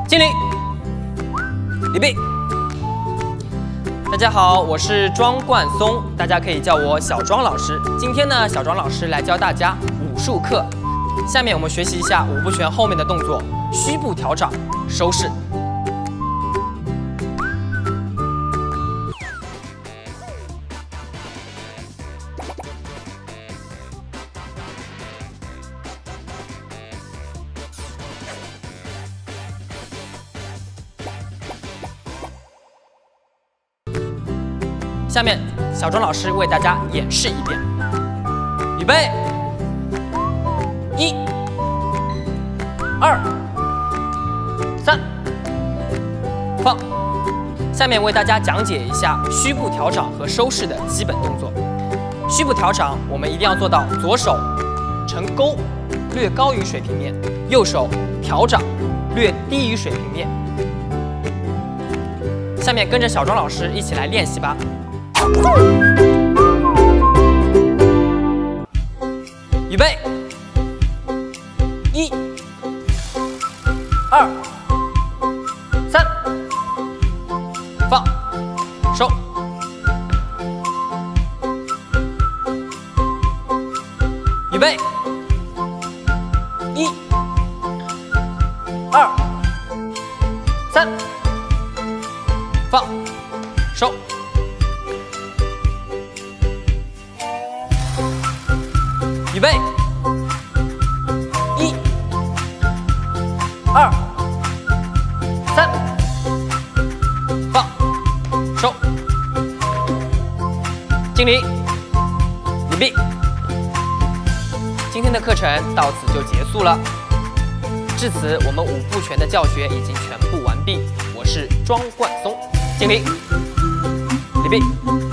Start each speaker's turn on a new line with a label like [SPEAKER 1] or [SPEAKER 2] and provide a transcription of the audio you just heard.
[SPEAKER 1] 敬礼，礼毕。大家好，我是庄冠松，大家可以叫我小庄老师。今天呢，小庄老师来教大家武术课。下面我们学习一下五步拳后面的动作：虚步调掌、收势。 下面，小庄老师为大家演示一遍。预备，1、2、3，放。下面为大家讲解一下虚步调掌和收势的基本动作。虚步调掌，我们一定要做到左手呈勾，略高于水平面；右手调掌，略低于水平面。下面跟着小庄老师一起来练习吧。 预备，1、2、3，放，收。预备，1、2、3，放，收。 预备，1、2、3，放，收，敬礼，礼毕。今天的课程到此就结束了。至此，我们五步拳的教学已经全部完毕。我是庄冠松，敬礼，礼毕。